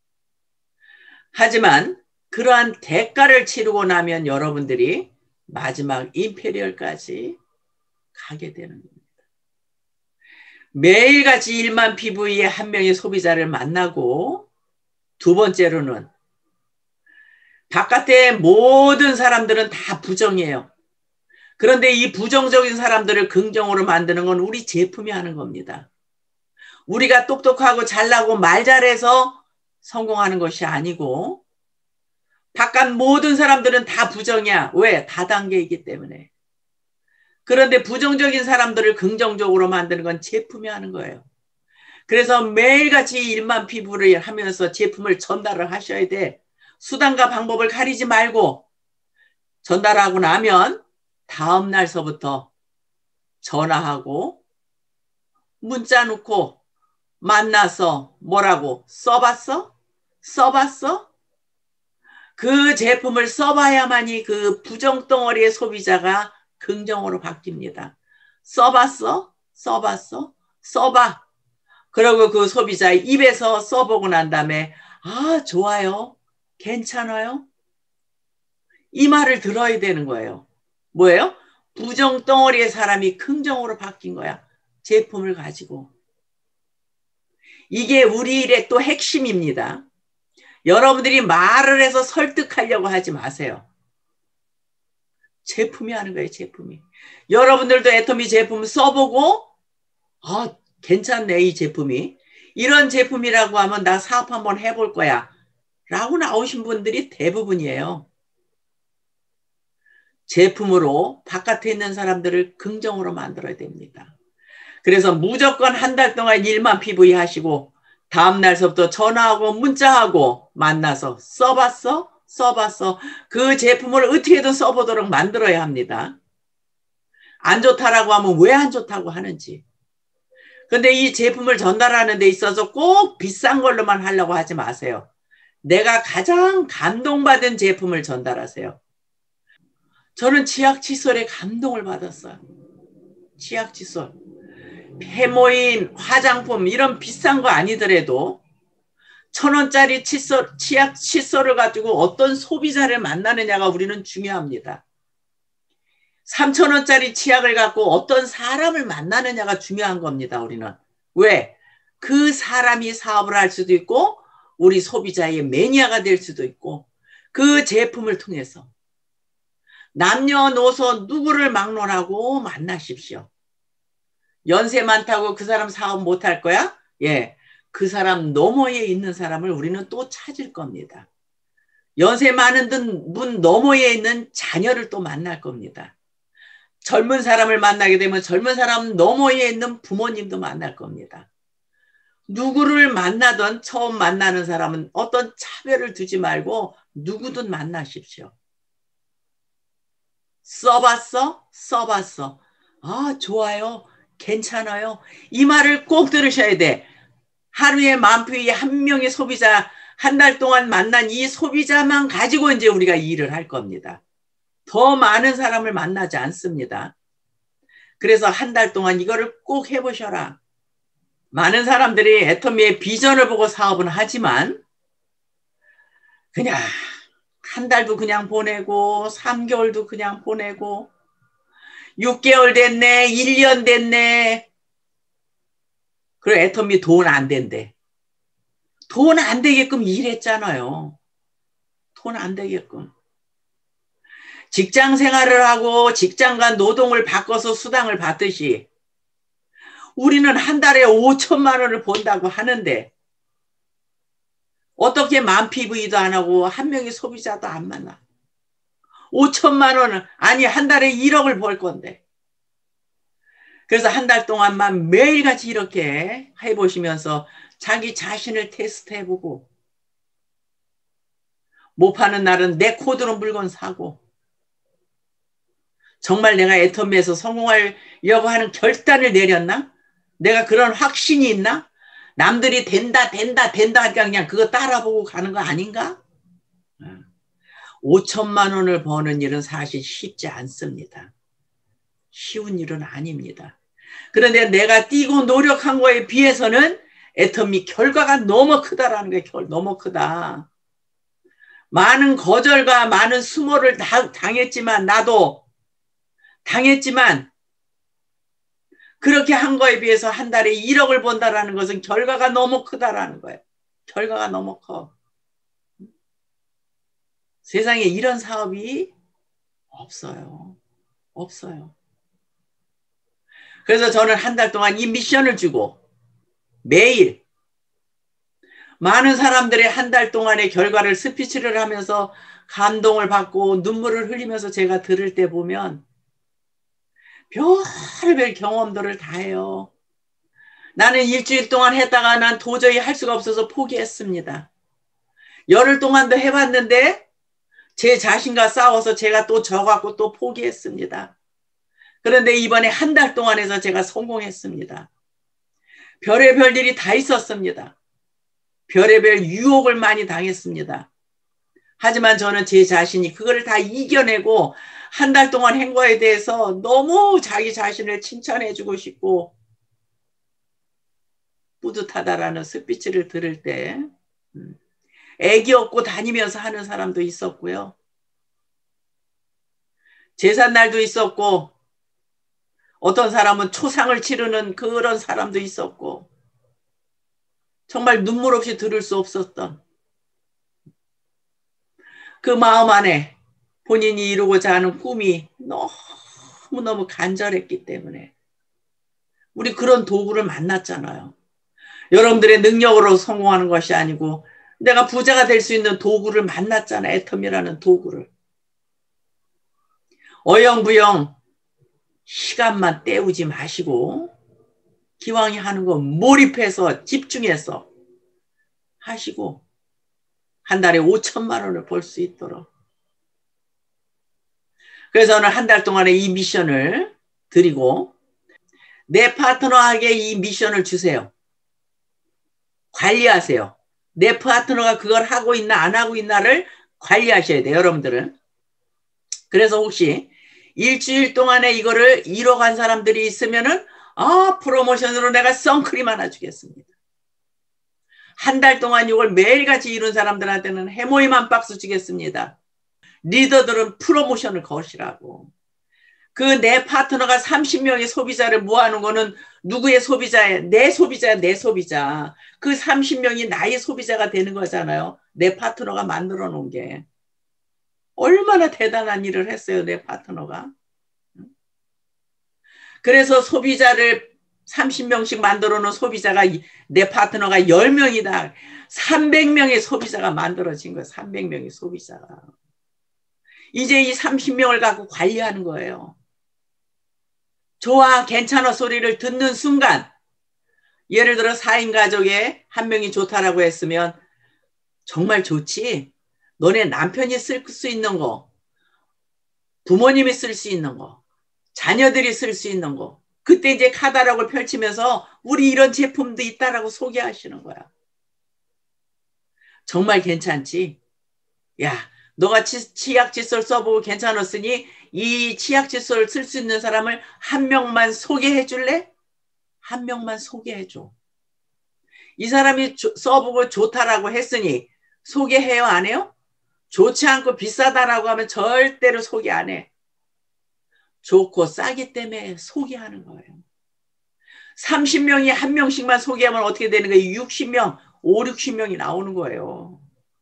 하지만 그러한 대가를 치르고 나면 여러분들이 마지막 임페리얼까지 가게 되는 겁니다. 매일같이 1만 PV의 한 명의 소비자를 만나고, 두 번째로는 바깥의 모든 사람들은 다 부정이에요. 그런데 이 부정적인 사람들을 긍정으로 만드는 건 우리 제품이 하는 겁니다. 우리가 똑똑하고 잘나고 말 잘해서 성공하는 것이 아니고, 바깥 모든 사람들은 다 부정이야. 왜? 다단계이기 때문에. 그런데 부정적인 사람들을 긍정적으로 만드는 건 제품이 하는 거예요. 그래서 매일같이 1만 PV를 하면서 제품을 전달을 하셔야 돼. 수단과 방법을 가리지 말고 전달하고 나면 다음 날서부터 전화하고 문자 놓고 만나서 뭐라고? 써봤어? 써봤어? 그 제품을 써봐야만이 그 부정덩어리의 소비자가 긍정으로 바뀝니다. 써봤어? 써봤어? 써봐. 그리고 그 소비자의 입에서 써보고 난 다음에 아, 좋아요. 괜찮아요. 이 말을 들어야 되는 거예요. 뭐예요? 부정덩어리의 사람이 긍정으로 바뀐 거야. 제품을 가지고. 이게 우리 일의 또 핵심입니다. 여러분들이 말을 해서 설득하려고 하지 마세요. 제품이 하는 거예요, 제품이. 여러분들도 애터미 제품 써보고, 아, 괜찮네, 이 제품이. 이런 제품이라고 하면 나 사업 한번 해볼 거야. 라고 나오신 분들이 대부분이에요. 제품으로 바깥에 있는 사람들을 긍정으로 만들어야 됩니다. 그래서 무조건 한 달 동안 일만 PV 하시고 다음날서부터 전화하고 문자하고 만나서 써봤어? 써봤어? 그 제품을 어떻게든 써보도록 만들어야 합니다. 안 좋다라고 하면 왜 안 좋다고 하는지. 근데 이 제품을 전달하는 데 있어서 꼭 비싼 걸로만 하려고 하지 마세요. 내가 가장 감동받은 제품을 전달하세요. 저는 치약 칫솔에 감동을 받았어요. 치약 칫솔. 해모인, 화장품 이런 비싼 거 아니더라도 1,000원짜리 칫솔, 치약 칫솔을 가지고 어떤 소비자를 만나느냐가 우리는 중요합니다. 3,000원짜리 치약을 갖고 어떤 사람을 만나느냐가 중요한 겁니다. 우리는. 왜? 그 사람이 사업을 할 수도 있고 우리 소비자의 매니아가 될 수도 있고 그 제품을 통해서 남녀노소 누구를 막론하고 만나십시오. 연세 많다고 그 사람 사업 못할 거야? 예, 그 사람 너머에 있는 사람을 우리는 또 찾을 겁니다. 연세 많은 분 너머에 있는 자녀를 또 만날 겁니다. 젊은 사람을 만나게 되면 젊은 사람 너머에 있는 부모님도 만날 겁니다. 누구를 만나든 처음 만나는 사람은 어떤 차별을 두지 말고 누구든 만나십시오. 써봤어? 써봤어. 아, 좋아요. 괜찮아요. 이 말을 꼭 들으셔야 돼. 하루에 만표에 한 명의 소비자, 한 달 동안 만난 이 소비자만 가지고 이제 우리가 일을 할 겁니다. 더 많은 사람을 만나지 않습니다. 그래서 한 달 동안 이거를 꼭 해보셔라. 많은 사람들이 애터미의 비전을 보고 사업은 하지만 그냥 한 달도 그냥 보내고 3개월도 그냥 보내고 6개월 됐네, 1년 됐네. 그리고 애터미 돈 안 된대. 돈 안 되게끔 일했잖아요. 돈 안 되게끔. 직장 생활을 하고 직장과 노동을 바꿔서 수당을 받듯이 우리는 한 달에 5천만 원을 번다고 하는데 어떻게 만 PV도 안 하고 한 명의 소비자도 안 만나. 5천만 원은 아니 한 달에 1억을 벌 건데. 그래서 한 달 동안만 매일같이 이렇게 해보시면서 자기 자신을 테스트해보고 못 파는 날은 내 코드로 물건 사고 정말 내가 애터미에서 성공하려고 하는 결단을 내렸나? 내가 그런 확신이 있나? 남들이 된다 하니까 그냥 그거 따라보고 가는 거 아닌가? 5천만 원을 버는 일은 사실 쉽지 않습니다. 쉬운 일은 아닙니다. 그런데 내가 뛰고 노력한 거에 비해서는 애터미 결과가 너무 크다라는 게 너무 크다. 많은 거절과 많은 수모를 당했지만 나도 당했지만 그렇게 한 거에 비해서 한 달에 1억을 번다라는 것은 결과가 너무 크다라는 거예요. 결과가 너무 커. 세상에 이런 사업이 없어요. 없어요. 그래서 저는 한 달 동안 이 미션을 주고 매일 많은 별들이 한 달 동안의 결과를 스피치를 하면서 감동을 받고 눈물을 흘리면서 제가 들을 때 보면 별별 경험들을 다 해요. 나는 일주일 동안 했다가 난 도저히 할 수가 없어서 포기했습니다. 열흘 동안도 해봤는데 제 자신과 싸워서 제가 또 져갖고 또 포기했습니다. 그런데 이번에 한 달 동안 해서 제가 성공했습니다. 별의별 일이 다 있었습니다. 별의별 유혹을 많이 당했습니다. 하지만 저는 제 자신이 그걸 다 이겨내고 한 달 동안 한 거에 대해서 너무 자기 자신을 칭찬해주고 싶고 뿌듯하다라는 스피치를 들을 때 애기 업고 다니면서 하는 사람도 있었고요. 제삿날도 있었고 어떤 사람은 초상을 치르는 그런 사람도 있었고 정말 눈물 없이 들을 수 없었던 그 마음 안에 본인이 이루고자 하는 꿈이 너무너무 간절했기 때문에 우리 그런 도구를 만났잖아요. 여러분들의 능력으로 성공하는 것이 아니고 내가 부자가 될 수 있는 도구를 만났잖아요. 애텀이라는 도구를. 어영부영 시간만 때우지 마시고 기왕이 하는 거 몰입해서 집중해서 하시고 한 달에 5천만 원을 벌 수 있도록. 그래서 오늘 한 달 동안에 이 미션을 드리고 내 파트너에게 이 미션을 주세요. 관리하세요. 내 파트너가 그걸 하고 있나 안 하고 있나를 관리하셔야 돼요. 여러분들은. 그래서 혹시 일주일 동안에 이거를 이뤄간 사람들이 있으면은 프로모션으로 내가 선크림 하나 주겠습니다. 한 달 동안 이걸 매일같이 이룬 사람들한테는 해모임 한 박스 주겠습니다. 리더들은 프로모션을 거시라고. 그 내 파트너가 30명의 소비자를 모아놓은 거는 누구의 소비자예요? 내 소비자야, 내 소비자. 그 30명이 나의 소비자가 되는 거잖아요. 내 파트너가 만들어 놓은 게. 얼마나 대단한 일을 했어요, 내 파트너가. 그래서 소비자를 30명씩 만들어 놓은 소비자가 내 파트너가 10명이다. 300명의 소비자가 만들어진 거예요. 300명의 소비자가. 이제 이 30명을 갖고 관리하는 거예요. 좋아, 괜찮아 소리를 듣는 순간 예를 들어 4인 가족에 한 명이 좋다라고 했으면 정말 좋지. 너네 남편이 쓸 수 있는 거, 부모님이 쓸 수 있는 거, 자녀들이 쓸 수 있는 거. 그때 이제 카탈로그를 펼치면서 우리 이런 제품도 있다라고 소개하시는 거야. 정말 괜찮지? 야, 너가 치약 칫솔 써보고 괜찮았으니 이 치약 칫솔을 쓸 수 있는 사람을 한 명만 소개해 줄래? 한 명만 소개해 줘. 이 사람이 써보고 좋다라고 했으니 소개해요, 안 해요? 좋지 않고 비싸다라고 하면 절대로 소개 안 해. 좋고 싸기 때문에 소개하는 거예요. 30명이 한 명씩만 소개하면 어떻게 되는 거예요? 60명, 5, 60명이 나오는 거예요.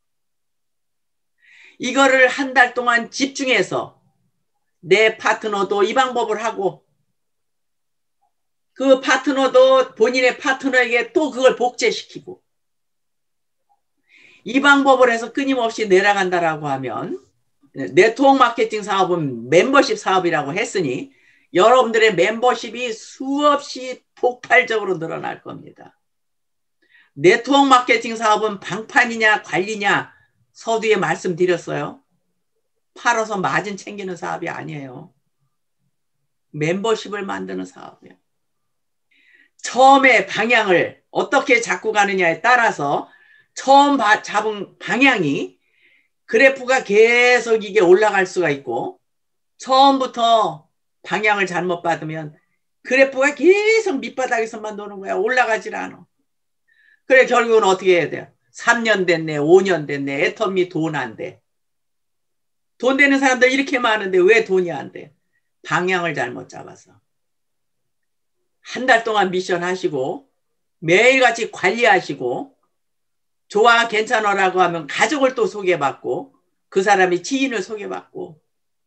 이거를 한 달 동안 집중해서 내 파트너도 이 방법을 하고 그 파트너도 본인의 파트너에게 또 그걸 복제시키고 이 방법을 해서 끊임없이 내려간다라고 하면 네트워크 마케팅 사업은 멤버십 사업이라고 했으니 여러분들의 멤버십이 수없이 폭발적으로 늘어날 겁니다. 네트워크 마케팅 사업은 방판이냐 관리냐 서두에 말씀드렸어요. 팔아서 마진 챙기는 사업이 아니에요. 멤버십을 만드는 사업이에요. 처음에 방향을 어떻게 잡고 가느냐에 따라서 처음 잡은 방향이 그래프가 계속 이게 올라갈 수가 있고 처음부터 방향을 잘못 받으면 그래프가 계속 밑바닥에서만 노는 거야. 올라가질 않아. 그래 결국은 어떻게 해야 돼요? 3년 됐네, 5년 됐네, 애터미 돈 안 돼. 돈 되는 사람들 이렇게 많은데 왜 돈이 안 돼? 방향을 잘못 잡아서. 한 달 동안 미션 하시고 매일같이 관리하시고 좋아 괜찮아라고 하면 가족을 또 소개받고 그 사람이 지인을 소개받고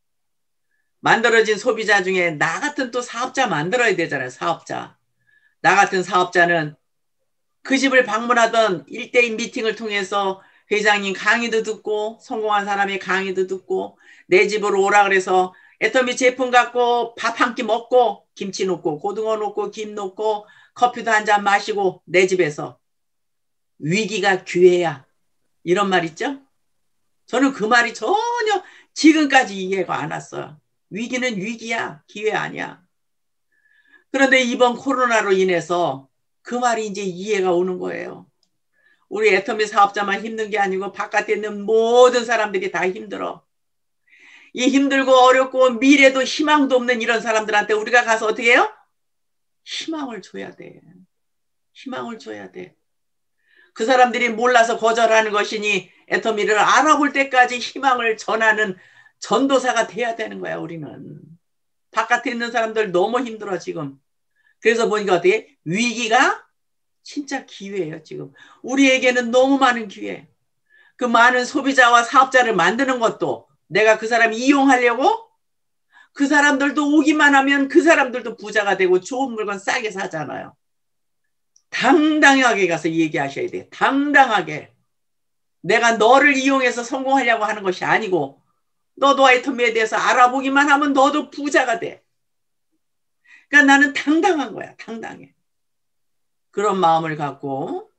만들어진 소비자 중에 나 같은 또 사업자 만들어야 되잖아요. 사업자. 나 같은 사업자는 그 집을 방문하던 1대1 미팅을 통해서 회장님 강의도 듣고 성공한 사람의 강의도 듣고 내 집으로 오라 그래서 애터미 제품 갖고 밥 한 끼 먹고 김치 놓고 고등어 놓고 김 놓고 커피도 한 잔 마시고 내 집에서 위기가 기회야. 이런 말 있죠? 저는 그 말이 전혀 지금까지 이해가 안 왔어요. 위기는 위기야. 기회 아니야. 그런데 이번 코로나로 인해서 그 말이 이제 이해가 오는 거예요. 우리 애터미 사업자만 힘든 게 아니고 바깥에 있는 모든 사람들이 다 힘들어. 이 힘들고 어렵고 미래도 희망도 없는 이런 사람들한테 우리가 가서 어떻게 해요? 희망을 줘야 돼. 희망을 줘야 돼. 그 사람들이 몰라서 거절하는 것이니 애터미를 알아볼 때까지 희망을 전하는 전도사가 돼야 되는 거야. 우리는. 바깥에 있는 사람들 너무 힘들어 지금. 그래서 보니까 어떻게 위기가 진짜 기회예요. 지금 우리에게는 너무 많은 기회. 그 많은 소비자와 사업자를 만드는 것도 내가 그 사람 이용하려고 그 사람들도 오기만 하면 그 사람들도 부자가 되고 좋은 물건 싸게 사잖아요. 당당하게 가서 얘기하셔야 돼. 당당하게. 내가 너를 이용해서 성공하려고 하는 것이 아니고 너도 아이템에 대해서 알아보기만 하면 너도 부자가 돼. 그러니까 나는 당당한 거야. 당당해. 그런 마음을 갖고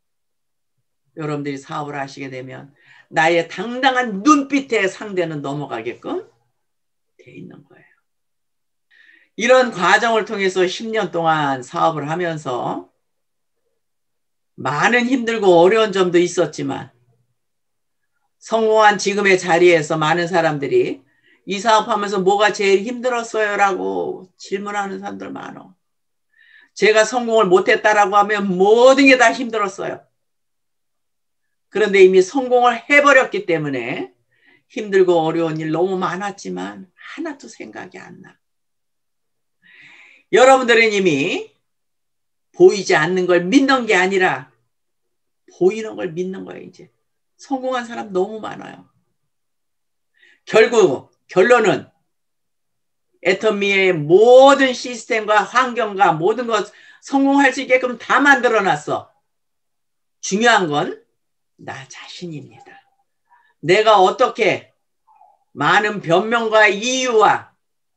여러분들이 사업을 하시게 되면 나의 당당한 눈빛에 상대는 넘어가게끔 돼 있는 거예요. 이런 과정을 통해서 10년 동안 사업을 하면서 많은 힘들고 어려운 점도 있었지만 성공한 지금의 자리에서 많은 사람들이 이 사업하면서 뭐가 제일 힘들었어요? 라고 질문하는 사람들 많아. 제가 성공을 못했다라고 하면 모든 게 다 힘들었어요. 그런데 이미 성공을 해버렸기 때문에 힘들고 어려운 일 너무 많았지만 하나도 생각이 안 나. 여러분들은 이미 보이지 않는 걸 믿는 게 아니라 보이는 걸 믿는 거예요. 이제 성공한 사람 너무 많아요. 결국 결론은 애터미의 모든 시스템과 환경과 모든 것 성공할 수 있게끔 다 만들어놨어. 중요한 건 나 자신입니다. 내가 어떻게 많은 변명과 이유와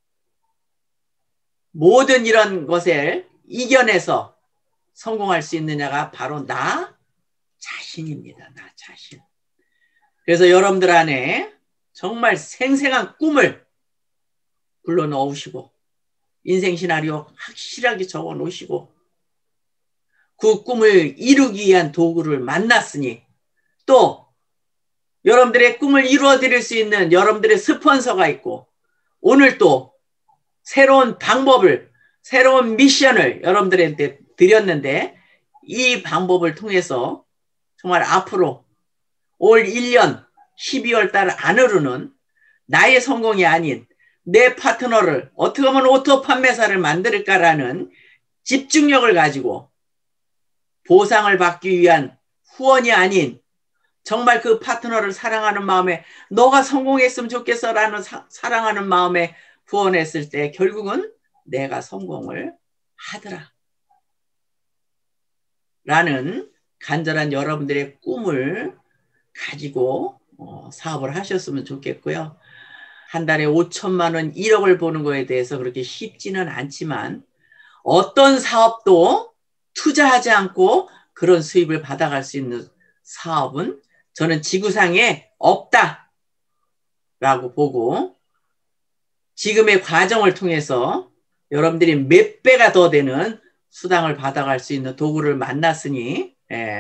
모든 이런 것을 이겨내서 성공할 수 있느냐가 바로 나 자신입니다. 나 자신. 그래서 여러분들 안에 정말 생생한 꿈을 불러 넣으시고 인생 시나리오 확실하게 적어 놓으시고 그 꿈을 이루기 위한 도구를 만났으니 또 여러분들의 꿈을 이루어 드릴 수 있는 여러분들의 스폰서가 있고 오늘 또 새로운 방법을 새로운 미션을 여러분들한테 드렸는데 이 방법을 통해서 정말 앞으로 올 1년 12월 달 안으로는 나의 성공이 아닌 내 파트너를 어떻게 하면 오토 판매사를 만들까라는 집중력을 가지고 보상을 받기 위한 후원이 아닌 정말 그 파트너를 사랑하는 마음에 너가 성공했으면 좋겠어라는 사랑하는 마음에 후원했을 때 결국은 내가 성공을 하더라 라는 간절한 여러분들의 꿈을 가지고 사업을 하셨으면 좋겠고요. 한 달에 5천만 원, 1억을 버는 거에 대해서 그렇게 쉽지는 않지만 어떤 사업도 투자하지 않고 그런 수입을 받아갈 수 있는 사업은 저는 지구상에 없다 라고 보고 지금의 과정을 통해서 여러분들이 몇 배가 더 되는 수당을 받아갈 수 있는 도구를 만났으니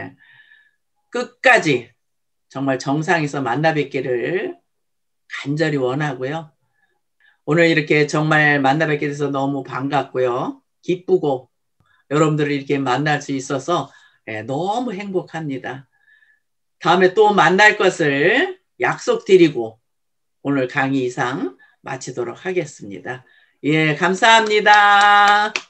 끝까지 정말 정상에서 만나 뵙기를 간절히 원하고요. 오늘 이렇게 정말 만나 뵙게 돼서 너무 반갑고요. 기쁘고 여러분들을 이렇게 만날 수 있어서 너무 행복합니다. 다음에 또 만날 것을 약속드리고 오늘 강의 이상 마치도록 하겠습니다. 예, 감사합니다.